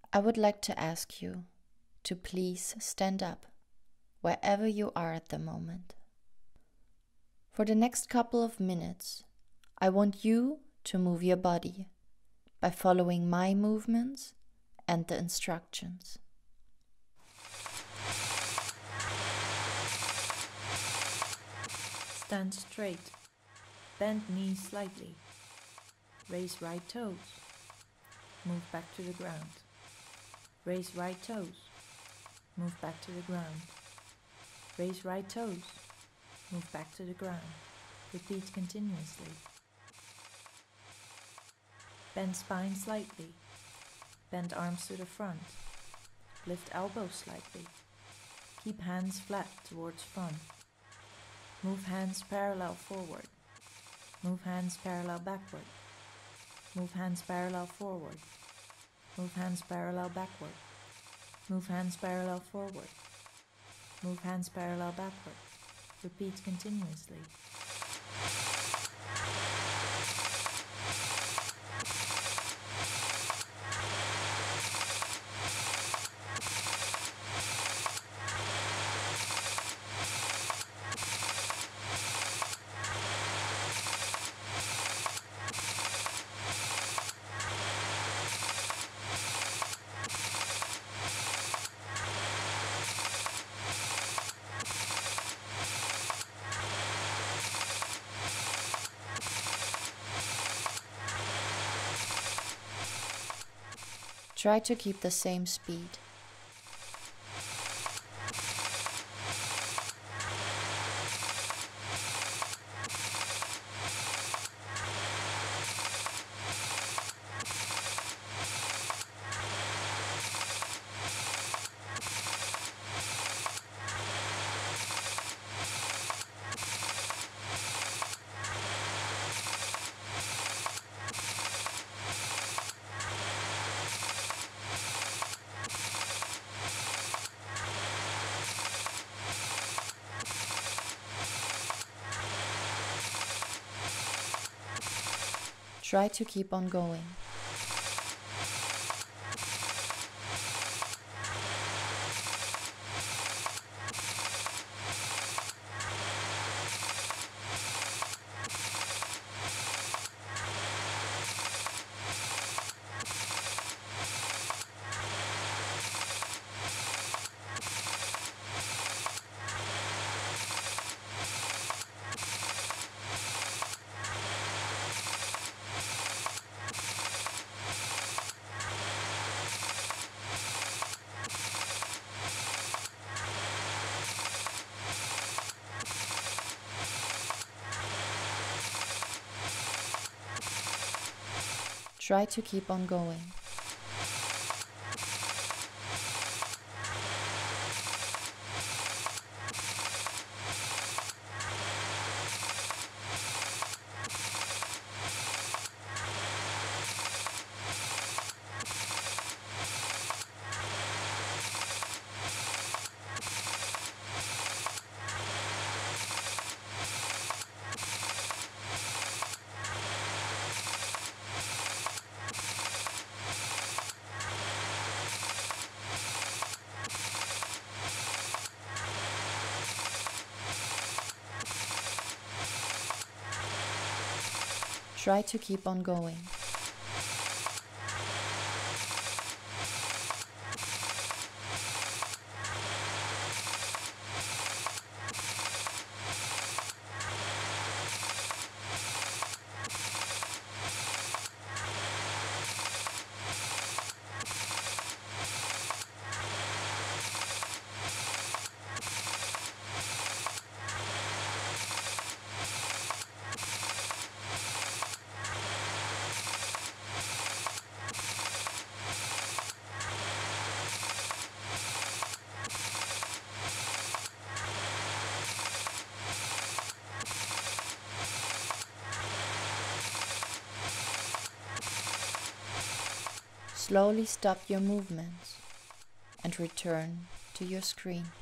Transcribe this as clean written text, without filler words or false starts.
I would like to ask you to please stand up wherever you are at the moment. For the next couple of minutes, I want you to move your body by following my movements and the instructions. Stand straight, bend knees slightly, raise right toes, move back to the ground, raise right toes, move back to the ground, raise right toes, move back to the ground, repeat continuously. Bend spine slightly, bend arms to the front, lift elbows slightly, keep hands flat towards front. Move hands parallel forward. Move hands parallel backward. Move hands parallel forward. Move hands parallel backward. Move hands parallel forward. Move hands parallel backward. Repeat continuously. Try to keep the same speed. Try to keep on going. Try to keep on going. Try to keep on going. Slowly stop your movements and return to your screen.